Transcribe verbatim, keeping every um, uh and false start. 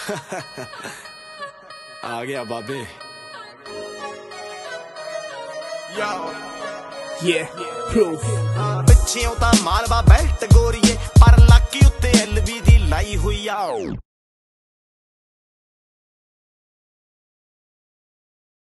आ गया बाबे। Yeah, proof. पिछियों तां मालवा बेल्ट गोरीए पर लाकी उत्ते एल वी दी लाई हुई आ।